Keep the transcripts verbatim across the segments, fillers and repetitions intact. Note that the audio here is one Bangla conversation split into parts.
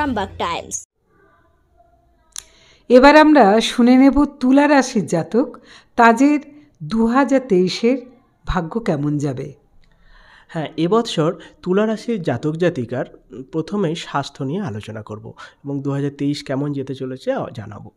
আরামবাগ টাইমস। এবার আমরা শুনে নেব তুলা রাশির জাতক, তাদের দু হাজার তেইশের ভাগ্য কেমন যাবে। হ্যাঁ, এবছর তুলা রাশির জাতক জাতিকার প্রথমেই স্বাস্থ্য নিয়ে আলোচনা করব এবং দু হাজার তেইশ কেমন যেতে চলেছে জানাবো।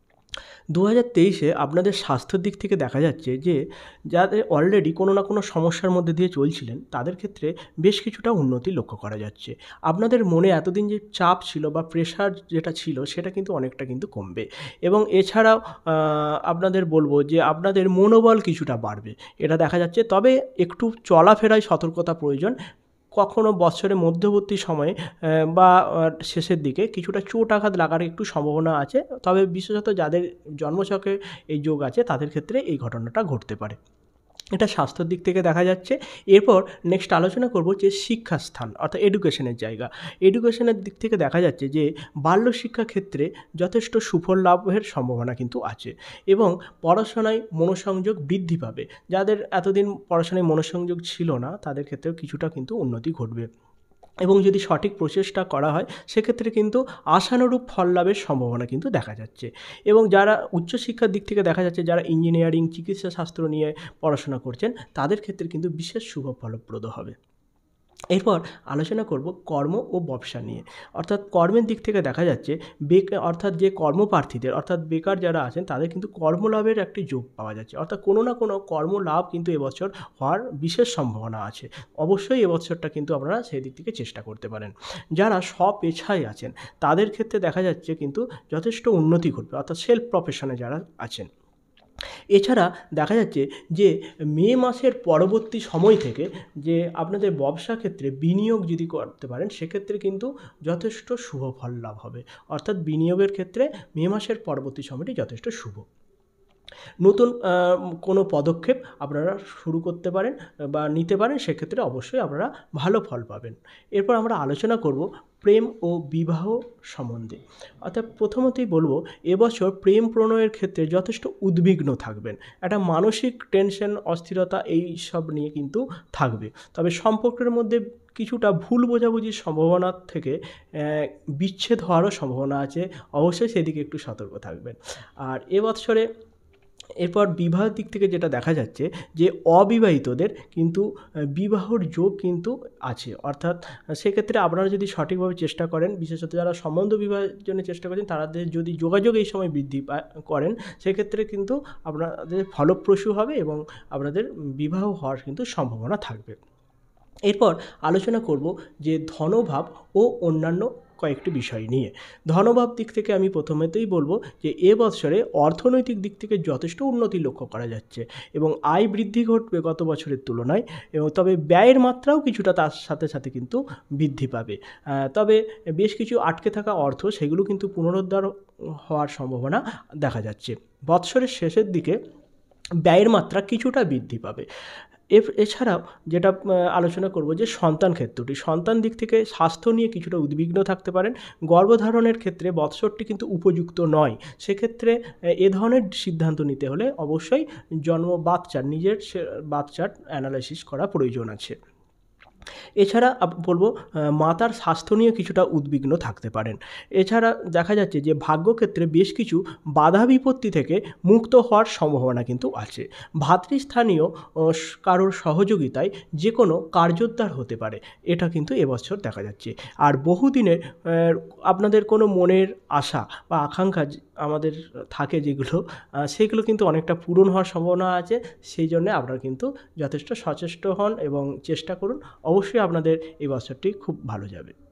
দু হাজার তেইশে আপনাদের স্বাস্থ্যের দিক থেকে দেখা যাচ্ছে যে যাদের অলরেডি কোনো না কোনো সমস্যার মধ্যে দিয়ে চলছিলেন তাদের ক্ষেত্রে বেশ কিছুটা উন্নতি লক্ষ্য করা যাচ্ছে। আপনাদের মনে এতদিন যে চাপ ছিল বা প্রেশার যেটা ছিল সেটা কিন্তু অনেকটা কিন্তু কমবে এবং এছাড়াও আপনাদের বলবো যে আপনাদের মনোবল কিছুটা বাড়বে, এটা দেখা যাচ্ছে। তবে একটু চলাফেরায় সতর্কতা প্রয়োজন। কখনো বছরের মধ্যবর্তী সময়ে বা শেষের দিকে কিছুটা চোট আঘাত লাগার একটু সম্ভাবনা আছে, তবে বিশেষত যাদের জন্মছকে এই যোগ আছে তাদের ক্ষেত্রে এই ঘটনাটা ঘটতে পারে। এটা স্বাস্থ্যের দিক থেকে দেখা যাচ্ছে। এরপর নেক্সট আলোচনা করব যে শিক্ষাস্থান অর্থাৎ এডুকেশনের জায়গা। এডুকেশনের দিক থেকে দেখা যাচ্ছে যে বাল্য শিক্ষা ক্ষেত্রে যথেষ্ট সুফল লাভের সম্ভাবনা কিন্তু আছে এবং পড়াশোনায় মনোসংযোগ বৃদ্ধি পাবে। যাদের এতদিন পড়াশোনায় মনোসংযোগ ছিল না তাদের ক্ষেত্রেও কিছুটা কিন্তু উন্নতি ঘটবে এবং যদি সঠিক প্রচেষ্টা করা হয় সেক্ষেত্রে কিন্তু আশানুরূপ ফল লাভের সম্ভাবনা কিন্তু দেখা যাচ্ছে। এবং যারা উচ্চশিক্ষার দিক থেকে দেখা যাচ্ছে যারা ইঞ্জিনিয়ারিং চিকিৎসা শাস্ত্র নিয়ে পড়াশোনা করছেন তাদের ক্ষেত্রে কিন্তু বিশেষ শুভ ফলপ্রদ হবে। এরপর আলোচনা করব কর্ম ও ব্যবসা নিয়ে। অর্থাৎ কর্মের দিক থেকে দেখা যাচ্ছে বেকার অর্থাৎ যে কর্মপ্রার্থীদের অর্থাৎ বেকার যারা আছেন তাদের কিন্তু কর্মলাভের একটি যোগ পাওয়া যাচ্ছে। অর্থাৎ কোনো না কোনো কর্মলাভ কিন্তু এবছর হওয়ার বিশেষ সম্ভাবনা আছে। অবশ্যই এবছরটা কিন্তু আপনারা সেই দিক থেকে চেষ্টা করতে পারেন। যারা স্বপেশায় আছেন তাদের ক্ষেত্রে দেখা যাচ্ছে কিন্তু যথেষ্ট উন্নতি ঘটবে, অর্থাৎ সেলফ প্রফেশনে যারা আছেন। এছাড়া দেখা যাচ্ছে যে মে মাসের পরবর্তী সময় থেকে যে আপনাদের ব্যবসা ক্ষেত্রে বিনিয়োগ যদি করতে পারেন সেক্ষেত্রে কিন্তু যথেষ্ট শুভ ফল লাভ হবে। অর্থাৎ বিনিয়োগের ক্ষেত্রে মে মাসের পরবর্তী সময়টি যথেষ্ট শুভ। নতুন কোনো পদক্ষেপ আপনারা শুরু করতে পারেন বা নিতে পারেন, সেক্ষেত্রে অবশ্যই আপনারা ভালো ফল পাবেন। এরপর আমরা আলোচনা করব প্রেম ও বিবাহ সম্বন্ধে। অর্থাৎ প্রথমতেই বলবো এবছর প্রেম প্রণয়ের ক্ষেত্রে যথেষ্ট উদ্বিগ্ন থাকবেন। একটা মানসিক টেনশন অস্থিরতা এই সব নিয়ে কিন্তু থাকবে। তবে সম্পর্কের মধ্যে কিছুটা ভুল বোঝাবুঝির সম্ভাবনা থেকে বিচ্ছেদ হওয়ারও সম্ভাবনা আছে, অবশ্যই সেদিকে একটু সতর্ক থাকবেন। আর এবছরে এরপর বিবাহের দিক থেকে যেটা দেখা যাচ্ছে যে অবিবাহিতদের কিন্তু বিবাহর যোগ কিন্তু আছে। অর্থাৎ সেক্ষেত্রে আপনারা যদি সঠিকভাবে চেষ্টা করেন, বিশেষত যারা সম্বন্ধ বিবাহের জন্য চেষ্টা করেন তাদের যদি যোগাযোগ এই সময় বৃদ্ধি করেন সেক্ষেত্রে কিন্তু আপনাদের ফলপ্রসূ হবে এবং আপনাদের বিবাহ হওয়ার কিন্তু সম্ভাবনা থাকবে। এরপর আলোচনা করব যে ধনভাব ও অন্যান্য কয়েকটি বিষয় নিয়ে। ধনভাব দিক থেকে আমি প্রথমেতেই বলবো যে এ বছরে অর্থনৈতিক দিক থেকে যথেষ্ট উন্নতি লক্ষ্য করা যাচ্ছে এবং আয় বৃদ্ধি ঘটবে গত বছরের তুলনায়, এবং তবে ব্যয়ের মাত্রাও কিছুটা তার সাথে সাথে কিন্তু বৃদ্ধি পাবে। তবে বেশ কিছু আটকে থাকা অর্থ সেগুলো কিন্তু পুনরুদ্ধার হওয়ার সম্ভাবনা দেখা যাচ্ছে। বৎসরের শেষের দিকে ব্যয়ের মাত্রা কিছুটা বৃদ্ধি পাবে। এছাড়াও যেটা আলোচনা করব যে সন্তান ক্ষেত্রটি, সন্তান দিক থেকে স্বাস্থ্য নিয়ে কিছুটা উদ্বিগ্ন থাকতে পারেন। গর্ভধারণের ক্ষেত্রে বৎসরটি কিন্তু উপযুক্ত নয়, সেক্ষেত্রে এ ধরনের সিদ্ধান্ত নিতে হলে অবশ্যই জন্ম বাচ্চার নিজের বাচ্চার অ্যানালাইসিস করা প্রয়োজন আছে। এছাড়া বলবো মাতার স্বাস্থ্য নিয়ে কিছুটা উদ্বিগ্ন থাকতে পারেন। এছাড়া দেখা যাচ্ছে যে ভাগ্যক্ষেত্রে বেশ কিছু বাধা বিপত্তি থেকে মুক্ত হওয়ার সম্ভাবনা কিন্তু আছে। ভাতৃস্থানীয় কারোর সহযোগিতায় যে কোনো কার্যোদ্ধার হতে পারে, এটা কিন্তু এবছর দেখা যাচ্ছে। আর বহুদিনের আপনাদের কোনো মনের আশা বা আকাঙ্ক্ষা আমাদের থাকে যেগুলো, সেগুলো কিন্তু অনেকটা পূরণ হওয়ার সম্ভাবনা আছে। সেই জন্যে আপনারা কিন্তু যথেষ্ট সচেষ্ট হন এবং চেষ্টা করুন, অবশ্যই আপনাদের এই বছরটি খুব ভালো যাবে।